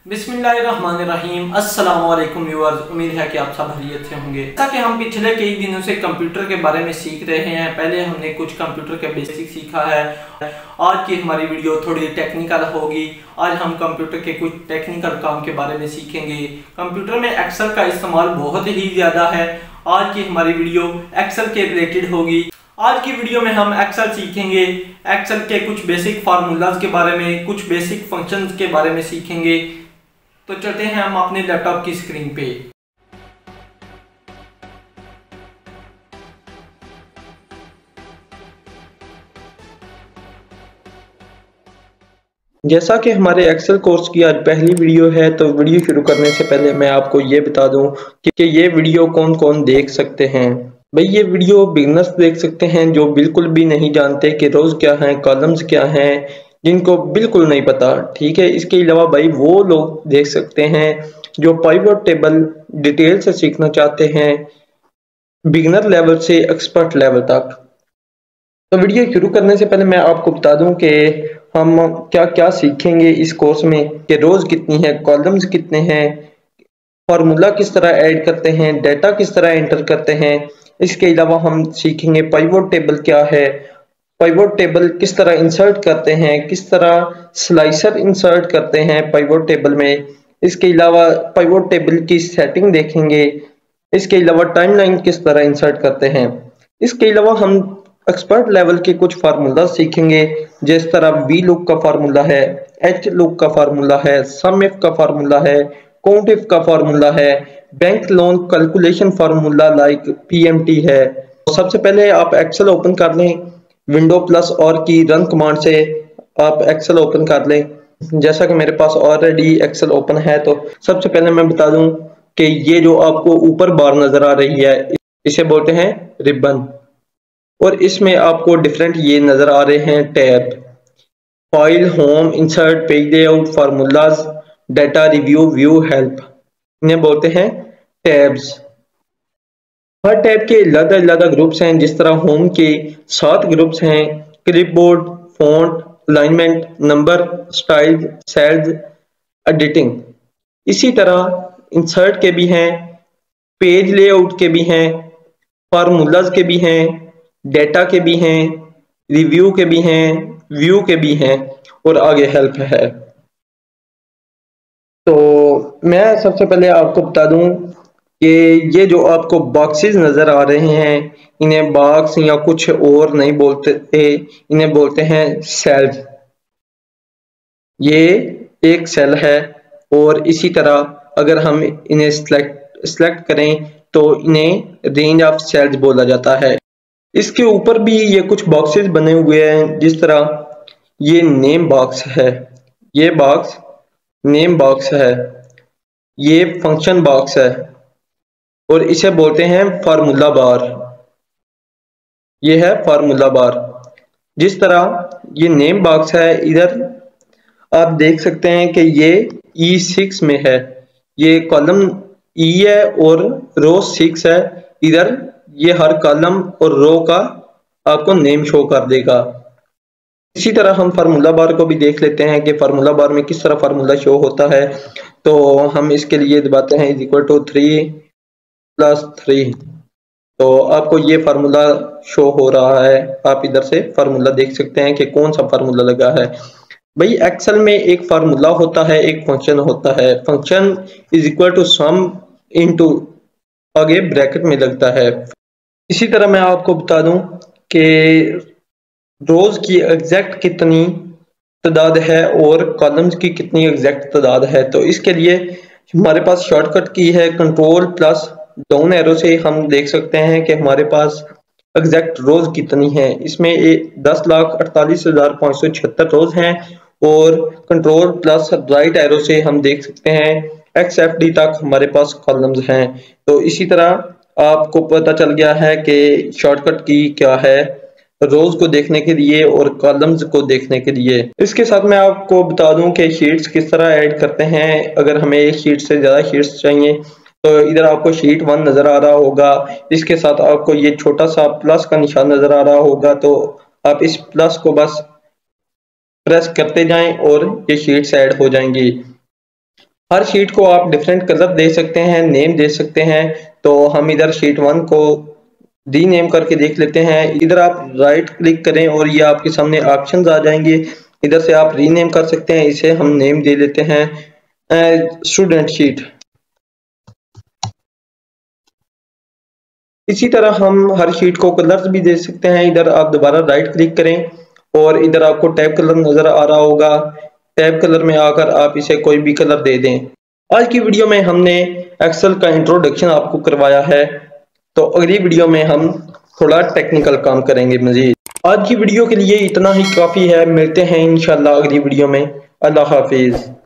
बिस्मिल्लाहिर्रहमानिर्रहीम। अस्सलाम वालेकुम व्यूअर्स, उम्मीद है कि आप सब खैरियत से होंगे। जैसा कि हम पिछले कई दिनों से कंप्यूटर के बारे में सीख रहे हैं। पहले हमने कुछ कंप्यूटर के बेसिक सीखा है। आज की हमारी वीडियो थोड़ी टेक्निकल होगी। आज हम कंप्यूटर के कुछ टेक्निकल काम के बारे में सीखेंगे। कंप्यूटर में एक्सेल का इस्तेमाल बहुत ही ज़्यादा है। आज की हमारी वीडियो एक्सेल के रिलेटेड होगी। आज की वीडियो में हम एक्सेल सीखेंगे। एक्सेल के कुछ बेसिक फार्मूलाज के बारे में, कुछ बेसिक फंक्शंस के बारे में सीखेंगे। तो चलते हैं हम अपने लैपटॉप की स्क्रीन पे। जैसा कि हमारे एक्सेल कोर्स की आज पहली वीडियो है, तो वीडियो शुरू करने से पहले मैं आपको ये बता दूं कि ये वीडियो कौन कौन देख सकते हैं। भाई, ये वीडियो बिगिनर्स देख सकते हैं जो बिल्कुल भी नहीं जानते कि रोज क्या है, कॉलम्स क्या हैं, जिनको बिल्कुल नहीं पता। ठीक है, इसके अलावा भाई वो लोग देख सकते हैं जो पाइवट टेबल डिटेल से सीखना चाहते हैं, बिगिनर लेवल से एक्सपर्ट लेवल तक। तो वीडियो शुरू करने से पहले मैं आपको बता दूं कि हम क्या क्या सीखेंगे इस कोर्स में, कि रोज कितनी है, कॉलम्स कितने हैं, फार्मूला किस तरह ऐड करते हैं, डेटा किस तरह एंटर करते हैं। इसके अलावा हम सीखेंगे पाइवट टेबल क्या है, पाइवट टेबल किस तरह इंसर्ट करते हैं, किस तरह स्लाइसर इंसर्ट करते हैं पाइवट टेबल में। इसके अलावा पाइवट टेबल की सेटिंग देखेंगे। इसके अलावा टाइमलाइन किस तरह इंसर्ट करते हैं। इसके अलावा हम एक्सपर्ट लेवल के कुछ फार्मूला सीखेंगे, जिस तरह वी लुक का फार्मूला है, एच लुक का फार्मूला है, सम इफ का फार्मूला है, काउंट इफ का फार्मूला है, bank loan calculation formula like PMT है। तो सबसे पहले आप एक्सेल ओपन कर लें, विंडो प्लस और की रन कमांड से आप एक्सेल ओपन कर लें। जैसा कि मेरे पास ऑलरेडी एक्सेल ओपन है, तो सबसे पहले मैं बता दूं कि ये जो आपको ऊपर बार नजर आ रही है, इसे बोलते हैं रिबन, और इसमें आपको डिफरेंट ये नजर आ रहे हैं tab: file, home, insert, page layout, formulas, data, review, view, help. इन्हें बोलते हैं टैब्स। हर टैब के अलग अलग ग्रुप्स हैं। जिस तरह होम के 7 ग्रुप्स हैं: clipboard, font, alignment, number, style, cells, editing. इसी तरह इंसर्ट के भी हैं, पेज लेआउट के भी हैं, फार्मूलाज के भी हैं, डेटा के भी हैं, रिव्यू के भी हैं, व्यू के भी हैं, और आगे हेल्प है। तो मैं सबसे पहले आपको बता दूं कि ये जो आपको बॉक्सेस नजर आ रहे हैं, इन्हें बॉक्स या कुछ और नहीं बोलते, इन्हें बोलते हैं सेल्स। ये एक सेल है, और इसी तरह अगर हम इन्हें सिलेक्ट करें तो इन्हें रेंज ऑफ सेल्स बोला जाता है। इसके ऊपर भी ये कुछ बॉक्सेस बने हुए हैं। जिस तरह ये नेम बॉक्स है, ये बॉक्स नेम बॉक्स है, ये फंक्शन बॉक्स है, और इसे बोलते हैं फार्मूला बार। ये है फार्मूला बार। जिस तरह ये नेम बॉक्स है, इधर आप देख सकते हैं कि ये E6 में है, ये कॉलम E है और रो 6 है। इधर ये हर कॉलम और रो का आपको नेम शो कर देगा। इसी तरह हम फार्मूला बार को भी देख लेते हैं कि फार्मूला बार में किस तरह फार्मूला शो होता है। तो हम इसके लिए दबाते हैं =3 + 3, तो आपको ये फार्मूला शो हो रहा है। आप इधर से फार्मूला देख सकते हैं कि कौन सा फार्मूला लगा है। भाई, एक्सेल में एक फार्मूला होता है, एक फंक्शन होता है। फंक्शन =सम इनटू, आगे ब्रैकेट में लगता है। इसी तरह मैं आपको बता दूं कि रोज की एग्जैक्ट कितनी तादाद है और कॉलम्स की कितनी एग्जैक्ट तादाद है। तो इसके लिए हमारे पास शॉर्टकट की है कंट्रोल प्लस डाउन एरो से हम देख सकते हैं कि हमारे पास एग्जैक्ट रोज कितनी है। इसमें 10,48,576 रोज हैं, और कंट्रोल प्लस राइट एरो से हम देख सकते हैं XFD तक हमारे पास कॉलम्स हैं। तो इसी तरह आपको पता चल गया है कि शॉर्टकट की क्या है रोज को देखने के लिए और कॉलम्स को देखने के लिए। इसके साथ मैं आपको बता दूं कि शीट्स किस तरह ऐड करते हैं। अगर हमें एक शीट से ज्यादा शीट्स चाहिए, तो इधर आपको शीट 1 नजर आ रहा होगा, इसके साथ आपको ये छोटा सा प्लस का निशान नजर आ रहा होगा। तो आप इस प्लस को बस प्रेस करते जाएं और ये शीट्स ऐड हो जाएंगी। हर शीट को आप डिफरेंट कलर दे सकते हैं, नेम दे सकते हैं। तो हम इधर शीट 1 को रीनेम करके देख लेते हैं। इधर आप राइट क्लिक करें और ये आपके सामने ऑप्शंस आ जाएंगे। इधर से आप रीनेम कर सकते हैं। इसे हम नेम दे लेते हैं स्टूडेंट शीट। इसी तरह हम हर शीट को कलर्स भी दे सकते हैं। इधर आप दोबारा राइट क्लिक करें और इधर आपको टैब कलर नजर आ रहा होगा। टैब कलर में आकर आप इसे कोई भी कलर दे दें। आज की वीडियो में हमने एक्सेल का इंट्रोडक्शन आपको करवाया है। तो अगली वीडियो में हम थोड़ा टेक्निकल काम करेंगे मजीद। आज की वीडियो के लिए इतना ही काफी है। मिलते हैं इंशाल्लाह अगली वीडियो में। अल्लाह हाफिज।